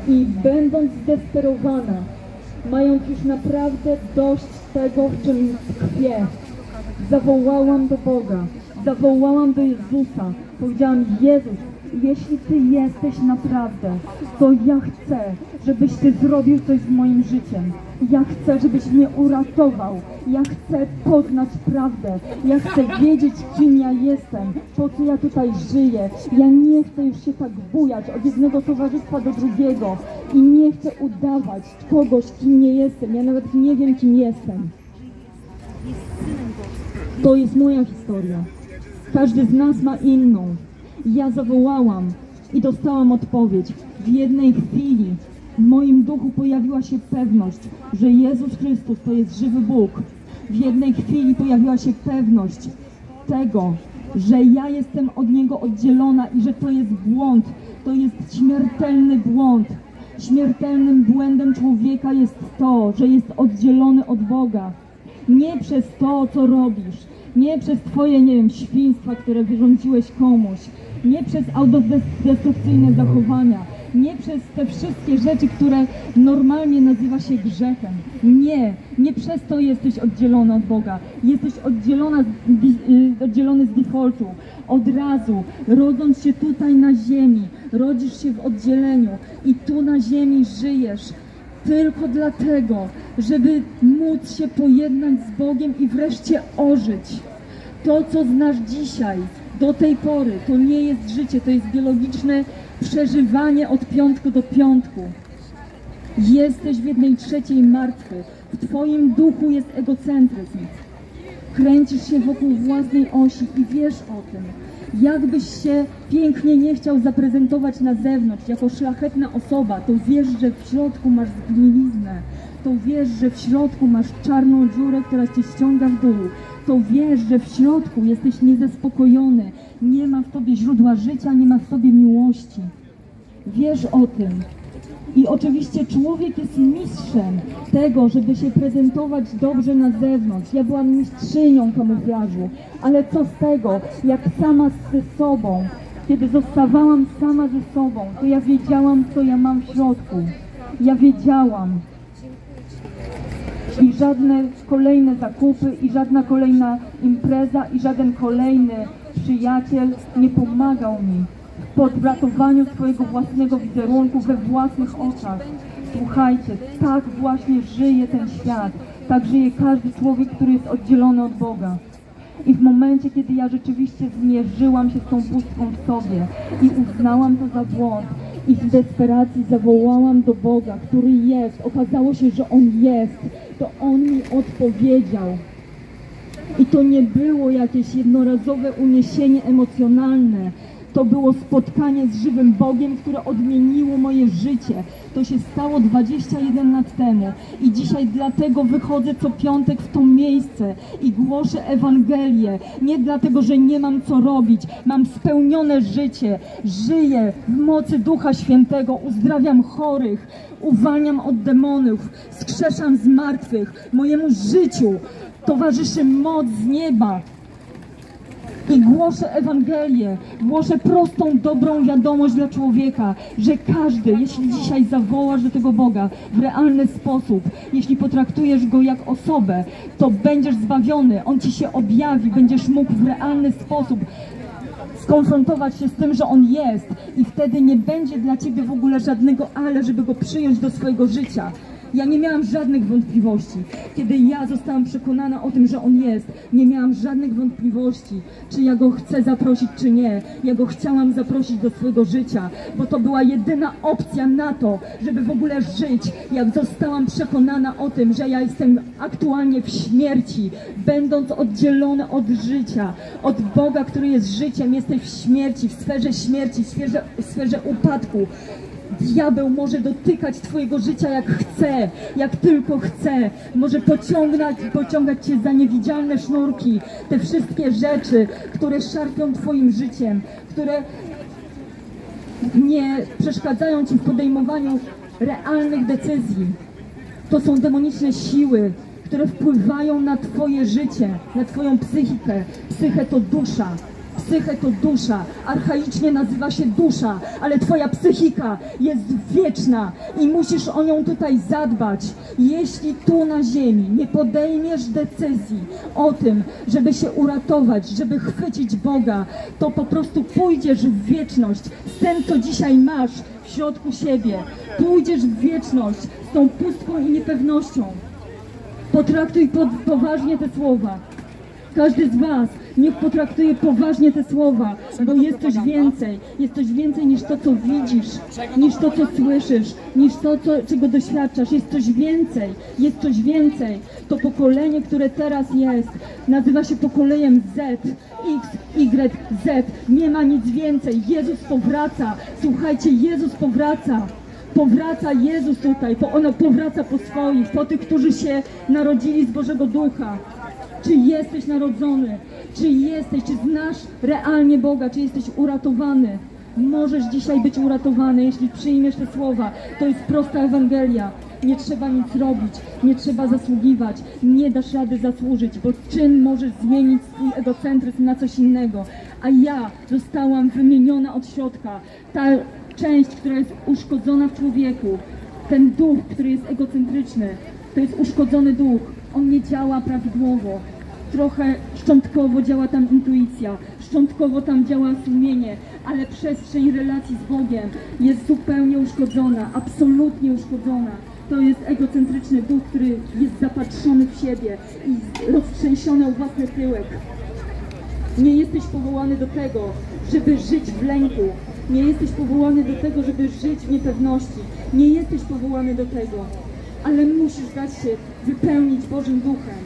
I będąc zdesperowana, mając już naprawdę dość tego, w czym tkwię, zawołałam do Boga, zawołałam do Jezusa. Powiedziałam: Jezus, jeśli Ty jesteś naprawdę, to ja chcę, żebyś Ty zrobił coś z moim życiem. Ja chcę, żebyś mnie uratował. Ja chcę poznać prawdę. Ja chcę wiedzieć, kim ja jestem, po co ja tutaj żyję. Ja nie chcę już się tak bujać od jednego towarzystwa do drugiego i nie chcę udawać kogoś, kim nie jestem. Ja nawet nie wiem, kim jestem. To jest moja historia. Każdy z nas ma inną. Ja zawołałam i dostałam odpowiedź. W jednej chwili w moim duchu pojawiła się pewność, że Jezus Chrystus to jest żywy Bóg. W jednej chwili pojawiła się pewność tego, że ja jestem od Niego oddzielona i że to jest błąd. To jest śmiertelny błąd. Śmiertelnym błędem człowieka jest to, że jest oddzielony od Boga. Nie przez to, co robisz, nie przez Twoje, nie wiem, świństwa, które wyrządziłeś komuś, nie przez autodestrukcyjne zachowania, nie przez te wszystkie rzeczy, które normalnie nazywa się grzechem. Nie przez to jesteś oddzielony od Boga. Jesteś oddzielony z defaultu. Od razu, rodząc się tutaj na ziemi, rodzisz się w oddzieleniu i tu na ziemi żyjesz tylko dlatego, żeby móc się pojednać z Bogiem i wreszcie ożyć. To, co znasz dzisiaj, do tej pory, to nie jest życie, to jest biologiczne przeżywanie od piątku do piątku. Jesteś w 1/3 martwy. W Twoim duchu jest egocentryzm. Kręcisz się wokół własnej osi i wiesz o tym. Jakbyś się pięknie nie chciał zaprezentować na zewnątrz jako szlachetna osoba, to wiesz, że w środku masz zgniliznę. To wiesz, że w środku masz czarną dziurę, która cię ściąga w dół. To wiesz, że w środku jesteś niezaspokojony. Nie ma w tobie źródła życia, nie ma w tobie miłości. Wiesz o tym. I oczywiście człowiek jest mistrzem tego, żeby się prezentować dobrze na zewnątrz. Ja byłam mistrzynią kamuflażu, ale co z tego, jak sama ze sobą, kiedy zostawałam sama ze sobą, to ja wiedziałam, co ja mam w środku. Ja wiedziałam. I żadne kolejne zakupy, i żadna kolejna impreza, i żaden kolejny przyjaciel nie pomagał mi w podratowaniu swojego własnego wizerunku we własnych oczach. Słuchajcie, tak właśnie żyje ten świat. Tak żyje każdy człowiek, który jest oddzielony od Boga. I w momencie, kiedy ja rzeczywiście zmierzyłam się z tą pustką w sobie i uznałam to za błąd i w desperacji zawołałam do Boga, który jest, okazało się, że On jest, to On mi odpowiedział. I to nie było jakieś jednorazowe uniesienie emocjonalne. To było spotkanie z żywym Bogiem, które odmieniło moje życie. To się stało 21 lat temu i dzisiaj dlatego wychodzę co piątek w to miejsce i głoszę Ewangelię. Nie dlatego, że nie mam co robić. Mam spełnione życie. Żyję w mocy Ducha Świętego. Uzdrawiam chorych. Uwalniam od demonów. Skrzeszam z martwych. Mojemu życiu towarzyszy moc z nieba. I głoszę Ewangelię, głoszę prostą, dobrą wiadomość dla człowieka, że każdy, jeśli dzisiaj zawołasz do tego Boga w realny sposób, jeśli potraktujesz Go jak osobę, to będziesz zbawiony, On Ci się objawi, będziesz mógł w realny sposób skonfrontować się z tym, że On jest i wtedy nie będzie dla Ciebie w ogóle żadnego ale, żeby Go przyjąć do swojego życia. Ja nie miałam żadnych wątpliwości. Kiedy ja zostałam przekonana o tym, że On jest, nie miałam żadnych wątpliwości, czy ja Go chcę zaprosić, czy nie. Ja Go chciałam zaprosić do swojego życia, bo to była jedyna opcja na to, żeby w ogóle żyć. Jak zostałam przekonana o tym, że ja jestem aktualnie w śmierci, będąc oddzielona od życia, od Boga, który jest życiem, jesteś w śmierci, w sferze śmierci, w sferze upadku. Diabeł może dotykać Twojego życia jak chce, jak tylko chce. Może pociągać Cię za niewidzialne sznurki. Te wszystkie rzeczy, które szarpią Twoim życiem, które nie przeszkadzają Ci w podejmowaniu realnych decyzji. To są demoniczne siły, które wpływają na Twoje życie, na Twoją psychikę. Psychę to dusza. Psyche to dusza, archaicznie nazywa się dusza, ale twoja psychika jest wieczna i musisz o nią tutaj zadbać. Jeśli tu na ziemi nie podejmiesz decyzji o tym, żeby się uratować, żeby chwycić Boga, to po prostu pójdziesz w wieczność z tym, co dzisiaj masz w środku siebie. Pójdziesz w wieczność z tą pustką i niepewnością. Potraktuj poważnie te słowa. Każdy z was niech potraktuje poważnie te słowa, bo jest coś więcej. Jest coś więcej niż to, co widzisz, niż to, co słyszysz, niż to, czego doświadczasz. Jest coś więcej, jest coś więcej. To pokolenie, które teraz jest, nazywa się pokoleniem Z, X, Y, Z. Nie ma nic więcej. Jezus powraca. Słuchajcie, Jezus powraca. Powraca Jezus tutaj, ono powraca po swoich, po tych, którzy się narodzili z Bożego Ducha. Czy jesteś narodzony? Czy znasz realnie Boga? Czy jesteś uratowany? Możesz dzisiaj być uratowany, jeśli przyjmiesz te słowa. To jest prosta Ewangelia. Nie trzeba nic robić, nie trzeba zasługiwać, nie dasz rady zasłużyć, bo czyn możesz zmienić swój egocentryzm na coś innego. A ja zostałam wymieniona od środka. Ta część, która jest uszkodzona w człowieku, ten duch, który jest egocentryczny, to jest uszkodzony duch. On nie działa prawidłowo. Trochę szczątkowo działa tam intuicja, szczątkowo tam działa sumienie, ale przestrzeń relacji z Bogiem jest zupełnie uszkodzona, absolutnie uszkodzona. To jest egocentryczny duch, który jest zapatrzony w siebie i roztrzęsiony o własny tyłek. Nie jesteś powołany do tego, żeby żyć w lęku. Nie jesteś powołany do tego, żeby żyć w niepewności. Nie jesteś powołany do tego, ale musisz dać się wypełnić Bożym Duchem.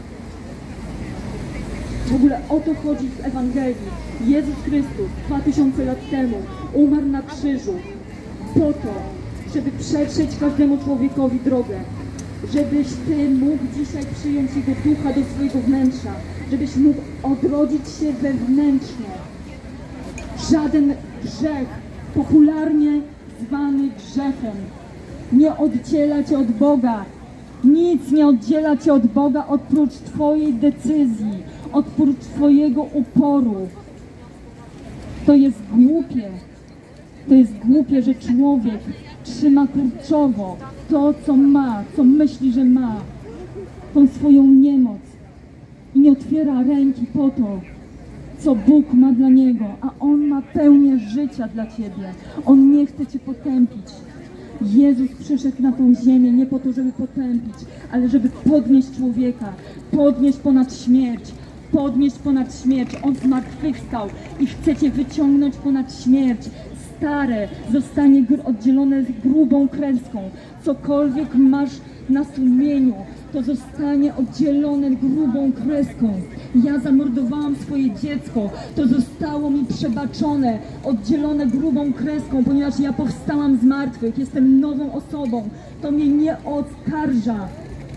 W ogóle o to chodzi w Ewangelii. Jezus Chrystus 2000 lat temu umarł na krzyżu po to, żeby przetrzeć każdemu człowiekowi drogę. Żebyś Ty mógł dzisiaj przyjąć Jego Ducha do swojego wnętrza. Żebyś mógł odrodzić się wewnętrznie. Żaden grzech, popularnie zwany grzechem, nie oddziela Cię od Boga. Nic nie oddziela Cię od Boga oprócz Twojej decyzji, oprócz Twojego uporu. To jest głupie. To jest głupie, że człowiek trzyma kurczowo to, co ma, co myśli, że ma, tą swoją niemoc i nie otwiera ręki po to, co Bóg ma dla niego, a On ma pełnię życia dla Ciebie. On nie chce Cię potępić. Jezus przyszedł na tą ziemię nie po to, żeby potępić, ale żeby podnieść człowieka, podnieść ponad śmierć, podnieść ponad śmierć. On zmartwychwstał i chce Cię wyciągnąć ponad śmierć. Stare zostanie oddzielone z grubą kreską. Cokolwiek masz na sumieniu, to zostanie oddzielone grubą kreską. Ja zamordowałam swoje dziecko, to zostało mi przebaczone, oddzielone grubą kreską, ponieważ ja powstałam z martwych, jestem nową osobą. To mnie nie oskarża.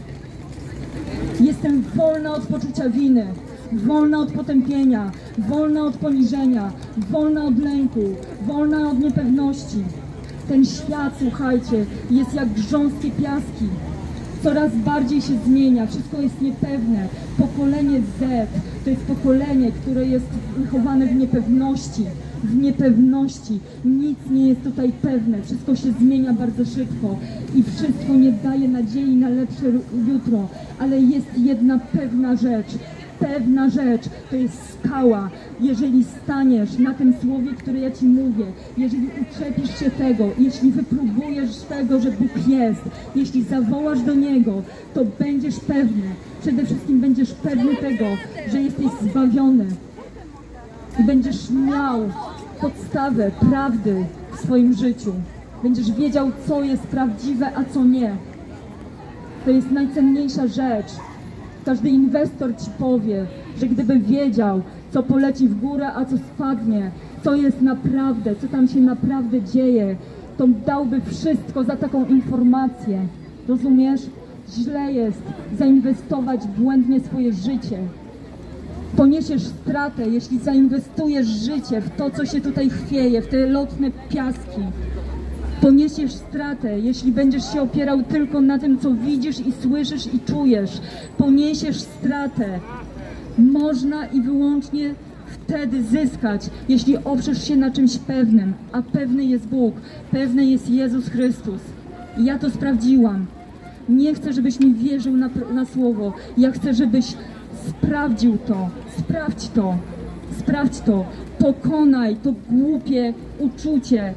Jestem wolna od poczucia winy, wolna od potępienia, wolna od poniżenia, wolna od lęku, wolna od niepewności. Ten świat, słuchajcie, jest jak grząskie piaski. Coraz bardziej się zmienia, wszystko jest niepewne. Pokolenie Z to jest pokolenie, które jest wychowane w niepewności. W niepewności. Nic nie jest tutaj pewne, wszystko się zmienia bardzo szybko i wszystko nie daje nadziei na lepsze jutro. Ale jest jedna pewna rzecz. Pewna rzecz, to jest skała. Jeżeli staniesz na tym słowie, które ja Ci mówię, jeżeli uczepisz się tego, jeśli wypróbujesz tego, że Bóg jest, jeśli zawołasz do Niego, to będziesz pewny. Przede wszystkim będziesz pewny tego, że jesteś zbawiony. I będziesz miał podstawę prawdy w swoim życiu. Będziesz wiedział, co jest prawdziwe, a co nie. To jest najcenniejsza rzecz. Każdy inwestor Ci powie, że gdyby wiedział, co poleci w górę, a co spadnie, co jest naprawdę, co tam się naprawdę dzieje, to dałby wszystko za taką informację. Rozumiesz? Źle jest zainwestować błędnie swoje życie. Poniesiesz stratę, jeśli zainwestujesz życie w to, co się tutaj chwieje, w te lotne piaski. Poniesiesz stratę, jeśli będziesz się opierał tylko na tym, co widzisz i słyszysz i czujesz. Poniesiesz stratę. Można i wyłącznie wtedy zyskać, jeśli oprzesz się na czymś pewnym, a pewny jest Bóg, pewny jest Jezus Chrystus. I ja to sprawdziłam. Nie chcę, żebyś mi wierzył na słowo. Ja chcę, żebyś sprawdził to. Sprawdź to. Sprawdź to. Pokonaj to głupie uczucie,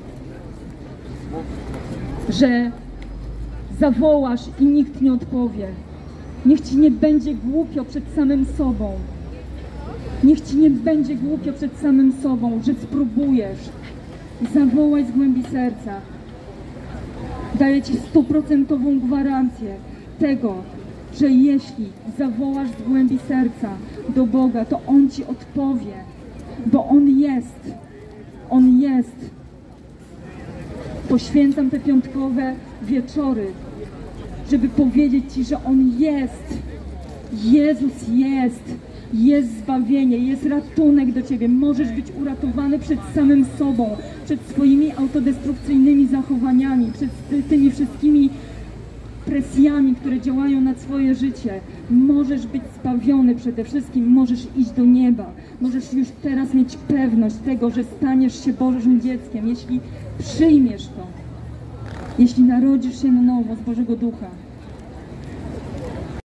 że zawołasz i nikt nie odpowie. Niech ci nie będzie głupio przed samym sobą. Niech ci nie będzie głupio przed samym sobą, że spróbujesz. Zawołaj z głębi serca. Daję ci 100% gwarancję tego, że jeśli zawołasz z głębi serca do Boga, to On ci odpowie, bo On jest. On jest. Poświęcam te piątkowe wieczory, żeby powiedzieć ci, że On jest. Jezus jest. Jest zbawienie, jest ratunek do ciebie. Możesz być uratowany przed samym sobą, przed swoimi autodestrukcyjnymi zachowaniami, przed tymi wszystkimi presjami, które działają na twoje życie. Możesz być zbawiony przede wszystkim, możesz iść do nieba. Możesz już teraz mieć pewność tego, że staniesz się Bożym dzieckiem, jeśli przyjmiesz to. Jeśli narodzisz się na nowo z Bożego Ducha.